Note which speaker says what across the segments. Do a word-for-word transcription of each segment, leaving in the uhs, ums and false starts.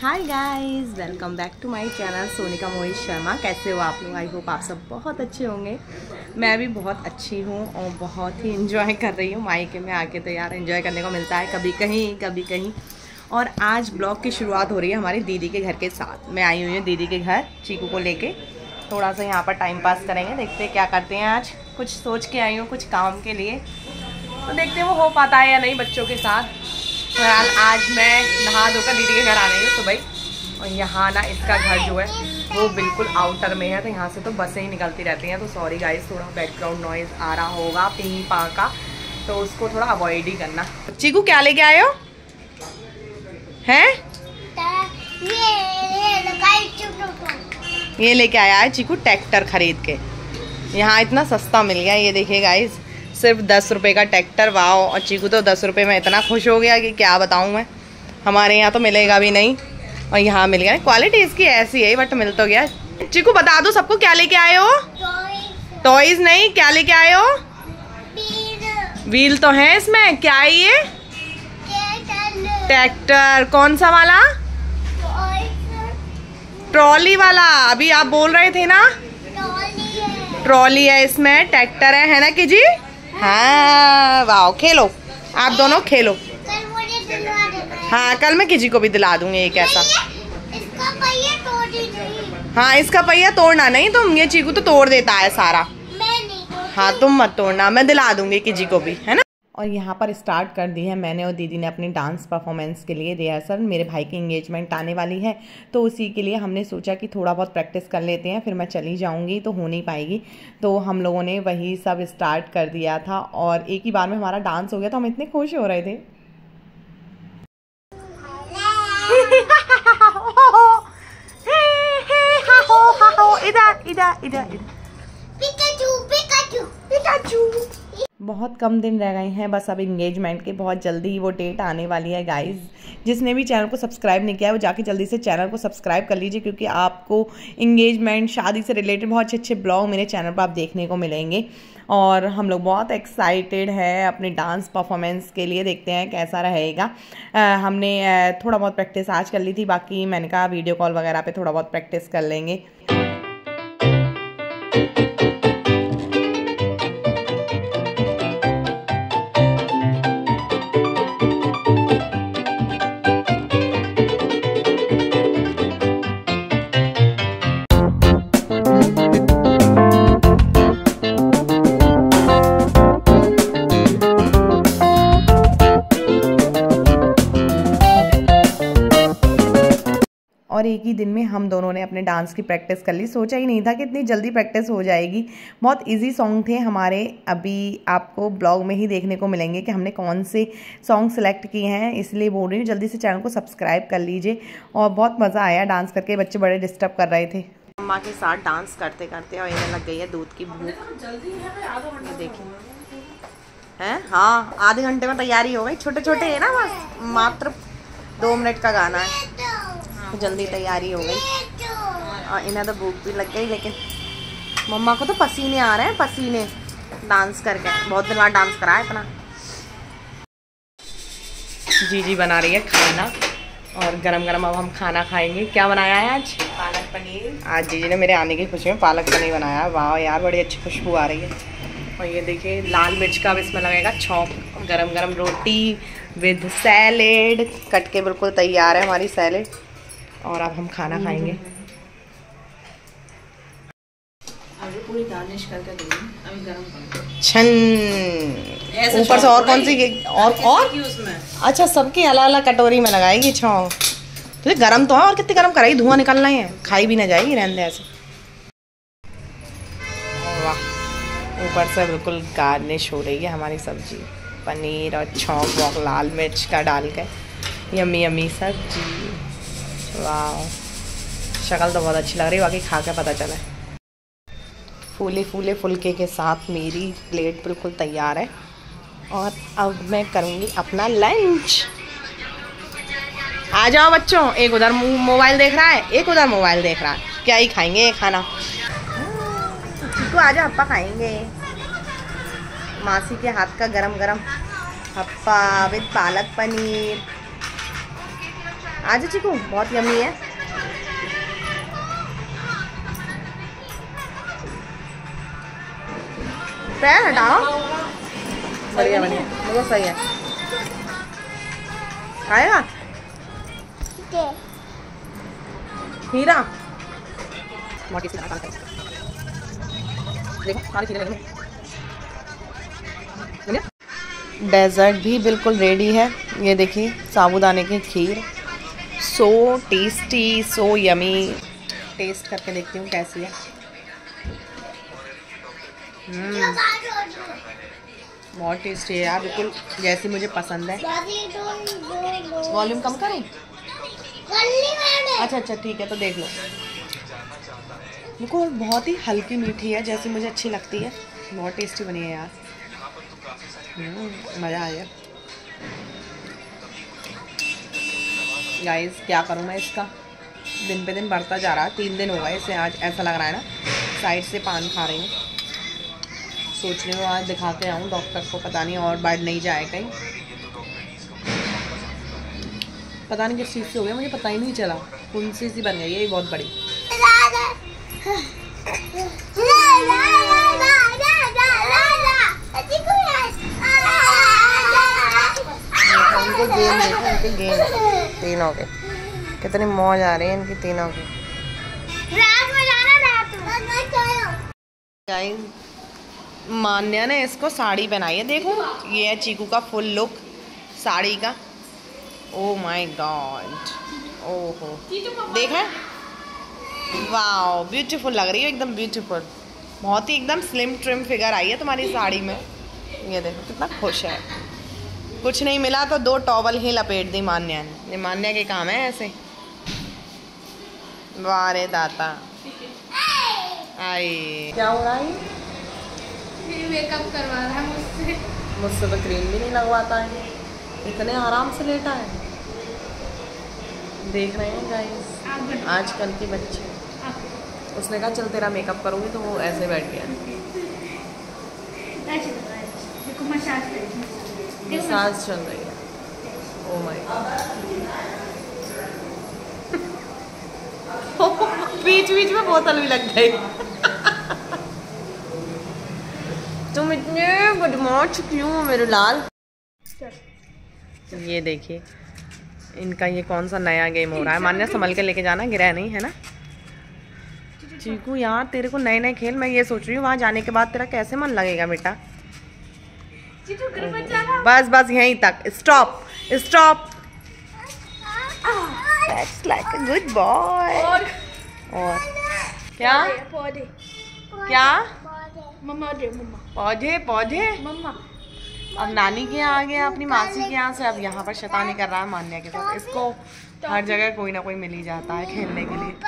Speaker 1: Hi guys, welcome back to my channel Sonika Mohit Sharma. कैसे हो आप लोग? आई होप आप सब बहुत अच्छे होंगे। मैं भी बहुत अच्छी हूँ और बहुत ही इंजॉय कर रही हूँ। मायके में आके तो यार इंजॉय करने को मिलता है, कभी कहीं कभी कहीं। और आज ब्लॉग की शुरुआत हो रही है हमारी दीदी के घर के साथ। मैं आई हुई हूँ दीदी के घर चीकू को लेके, थोड़ा सा यहाँ पर टाइम पास करेंगे। देखते हैं क्या करते हैं। आज कुछ सोच के आई हूँ कुछ काम के लिए, तो देखते हैं वो हो पाता है या नहीं बच्चों के साथ। फिलहाल आज मैं नहा धोकर दीदी के घर आ रही हूँ सुबह। और यहाँ ना इसका घर जो है वो बिल्कुल आउटर में है, तो यहाँ से तो बसें ही निकलती रहती हैं। तो सॉरी गाइस, थोड़ा बैकग्राउंड नॉइज़ आ रहा होगा पी पा का, तो उसको थोड़ा अवॉइड ही करना। चीकू क्या लेके आए हो? हैं? ये लेके आया है चीकू ट्रैक्टर खरीद के। यहाँ इतना सस्ता मिल गया, ये देखिए गाइस, सिर्फ दस रुपये का ट्रैक्टर। वाह! और चीकू तो दस रुपये में इतना खुश हो गया कि क्या बताऊँ मैं। हमारे यहाँ तो मिलेगा भी नहीं और यहाँ मिल गया। क्वालिटी इसकी ऐसी है बट मिल तो गया। चीकू बता दो सबको क्या लेके आए हो? टॉयज नहीं, क्या लेके आए हो? व्हील तो है इसमें। क्या है ये? ट्रैक्टर। कौन सा वाला? ट्रॉली वाला। अभी आप बोल रहे थे ना, ट्रॉली है इसमें, ट्रैक्टर है, है ना कि जी? हाँ वाह, खेलो आप दोनों खेलो। हाँ कल मैं किसी को भी दिला दूंगी एक ऐसा। इसका पहिया तोड़ नहीं। हाँ इसका पहिया तोड़ना नहीं तुम, ये चीकू तो तोड़ देता है सारा। मैं नहीं। हाँ तुम मत तोड़ना, मैं दिला दूंगी किसी को भी, है ना। और यहाँ पर स्टार्ट कर दी है मैंने और दीदी ने अपनी डांस परफॉर्मेंस के लिए रिहर्सल। मेरे भाई की एंगेजमेंट आने वाली है, तो उसी के लिए हमने सोचा कि थोड़ा बहुत प्रैक्टिस कर लेते हैं, फिर मैं चली जाऊँगी तो हो नहीं पाएगी। तो हम लोगों ने वही सब स्टार्ट कर दिया था और एक ही बार में हमारा डांस हो गया, तो हम इतने खुश हो रहे थे। इधर इधर इधर पिकाचू पिकाचू पिकाचू। बहुत कम दिन रह गए हैं बस अब एंगेजमेंट के, बहुत जल्दी ही वो डेट आने वाली है गाइस। जिसने भी चैनल को सब्सक्राइब नहीं किया है वो जाके जल्दी से चैनल को सब्सक्राइब कर लीजिए, क्योंकि आपको एंगेजमेंट शादी से रिलेटेड बहुत अच्छे अच्छे ब्लॉग मेरे चैनल पर आप देखने को मिलेंगे। और हम लोग बहुत एक्साइटेड है अपने डांस परफॉर्मेंस के लिए, देखते हैं कैसा रहेगा। आ, हमने आ, थोड़ा बहुत प्रैक्टिस आज कर ली थी, बाकी मैंने कहा वीडियो कॉल वगैरह पे थोड़ा बहुत प्रैक्टिस कर लेंगे। और एक ही दिन में हम दोनों ने अपने डांस की प्रैक्टिस कर ली। सोचा ही नहीं था कि इतनी जल्दी प्रैक्टिस हो जाएगी। बहुत इजी सॉन्ग थे हमारे, अभी आपको ब्लॉग में ही देखने को मिलेंगे कि हमने कौन से सॉन्ग सेलेक्ट किए हैं, इसलिए बोल रही हूँ जल्दी से चैनल को सब्सक्राइब कर लीजिए। और बहुत मज़ा आया डांस करके, बच्चे बड़े डिस्टर्ब कर रहे थे। अम्मा के साथ डांस करते करते और इन्हें लग गई है दूध की भूख। देखिए हैं, हाँ आधे घंटे में तैयारी हो गई। छोटे छोटे है ना, बस मात्र दो मिनट का गाना है, तो जल्दी तैयारी हो गई। और इन्हें तो भूख भी लग गई, लेकिन मम्मा को तो पसीने आ रहे हैं, पसीने डांस करके। बहुत दिन बाद डांस करा है इतना। जी जी बना रही है खाना और गरम गरम अब हम खाना खाएंगे। क्या बनाया है आज? पालक पनीर। आज जीजी ने मेरे आने की खुशी में पालक पनीर बनाया है। वाह यार, बड़ी अच्छी खुशबू आ रही है। और ये देखिए लाल मिर्च का अब इसमें लगेगा छौंक। गरम गरम रोटी विद सैलेड कट के बिल्कुल तैयार है हमारी सैलेड। और अब हम खाना खाएंगे। अभी पूरी गार्निश करके दूंगी, अभी गरम करूंगी। छन ऊपर से और कौन सी और और अच्छा, सबकी अलग अलग कटोरी में लगाएगी छौंक। तो गरम तो है, और कितनी गरम कराई, धुआं निकलना ही है, खाई भी ना जाएगी, रहने दे ऐसे। वाह, ऊपर से बिल्कुल गार्निश हो रही है हमारी सब्जी, पनीर और छौंक वॉक लाल मिर्च का डाल के। यम्मी यम्मी सब्जी। वाह, शक्ल तो बहुत अच्छी लग रही है, बाकी खा के पता चला। फूले फूले फुलके के साथ मेरी प्लेट बिल्कुल तैयार है और अब मैं करूँगी अपना लंच। आ जाओ बच्चों, एक उधर मोबाइल देख रहा है, एक उधर मोबाइल देख रहा है, क्या ही खाएंगे ये खाना। तो आ जाओ, हप्पा खाएंगे। मासी के हाथ का गरम गरम हप्पा विद पालक पनीर। आज चीकू बहुत यम्मी है। पैर हटाओ। बढ़िया बढ़िया, बिल्कुल सही है। खाएगा हीरा। डेजर्ट भी बिल्कुल रेडी है। ये देखिए साबूदाने की खीर, so tasty, so yummy. Taste करके देखती हूँ कैसी है। हम्म, बहुत टेस्टी है यार, बिल्कुल जैसी मुझे पसंद है। वॉल्यूम कम करें? अच्छा अच्छा ठीक है, तो देख लो। बिल्कुल बहुत ही हल्की मीठी है, जैसी मुझे अच्छी लगती है। बहुत टेस्टी बनी है यार, मज़ा आ गया। गाइस क्या करूँ मैं, इसका दिन पे दिन बढ़ता जा रहा है। तीन दिन हो गए इसे, आज ऐसा लग रहा है ना साइड से पान खा रही हूँ। सोच रही हूँ आज दिखा के आऊँ डॉक्टर को, पता नहीं और बढ़ नहीं जाए कहीं। पता नहीं किस चीज़ से हो गया, मुझे पता ही नहीं चला। फुंसी सी बन गई है ये बहुत बड़ी। उनके गेम देखो, उनके गेम तीनों के कितनी मौज आ रही है इनकी तीनों की। मान्या ने इसको साड़ी पहनाई है, देखो ये है चीकू का फुल लुक साड़ी का। ओ माय गॉड, ओहो देखा, वाओ ब्यूटीफुल लग रही है एकदम ब्यूटीफुल। बहुत ही एकदम स्लिम ट्रिम फिगर आई है तुम्हारी साड़ी में। ये देखो कितना खुश है। कुछ नहीं मिला तो दो टॉवल ही लपेट दी मान्या ने। ये मान्या के काम है ऐसे। वाह रे दाता। आई क्या हो रहा है?
Speaker 2: ये मेकअप करवा रहा है मुझसे।
Speaker 1: मुझसे तो क्रीम भी नहीं लगवाता है, इतने आराम से लेटा है। देख रहे हैं गाइस आजकल के बच्चे। उसने कहा चल तेरा मेकअप करूँगी, तो वो ऐसे बैठ गया। मसाज चल रही है। ओह माय गॉड, बीच बीच में बोतल भी लग गई। तुम इतने बदमाश क्यों हो मेरे लाल? ये देखिए इनका ये कौन सा नया गेम हो रहा है। मान्या संभल के लेके जाना, गिरा नहीं है ना। चीकू यार तेरे को नए नए खेल, मैं ये सोच रही हूँ वहाँ जाने के बाद तेरा कैसे मन लगेगा बेटा। बस बस यहीं तक, stop stop. That's like a good boy। और, और क्या
Speaker 2: पौधे
Speaker 1: क्या
Speaker 2: मम्मा दे मम्मा
Speaker 1: पौधे पौधे
Speaker 2: मम्मा।
Speaker 1: अब नानी के यहाँ आ गया अपनी मासी के यहाँ से, अब यहाँ पर शैतानी कर रहा है मान्या के साथ। इसको हर जगह कोई ना कोई मिल ही जाता है खेलने के लिए।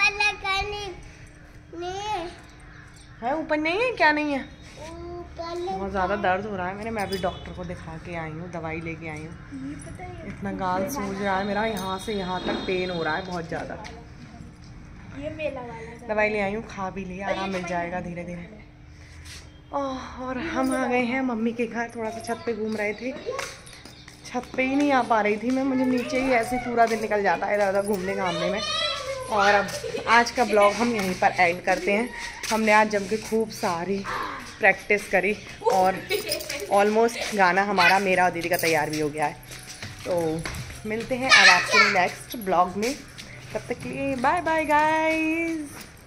Speaker 1: है ऊपर नहीं है? क्या नहीं है? बहुत ज़्यादा दर्द हो रहा है मेरे। मैं भी डॉक्टर को दिखा के आई हूँ, दवाई लेके आई हूँ। इतना गाल सूज रहा है मेरा, यहाँ से यहाँ तक पेन हो रहा है बहुत ज़्यादा।
Speaker 2: ये मेला वाला
Speaker 1: दवाई ले आई हूँ, खा भी लिया, आराम मिल जाएगा धीरे धीरे। और हम आ गए हैं मम्मी के घर। थोड़ा सा छत पे घूम रहे थे, छत पे ही नहीं आ पा रही थी मैं। मुझे नीचे ही ऐसे पूरा दिन निकल जाता है इधर उधर घूमने घामने में। और अब आज का ब्लॉग हम यहीं पर एंड करते हैं। हमने आज जम के खूब सारी प्रैक्टिस करी और ऑलमोस्ट गाना हमारा मेरा और दीदी का तैयार भी हो गया है। तो मिलते हैं अब आपसे नेक्स्ट ब्लॉग में। तब तक के लिए बाय बाय गाइस।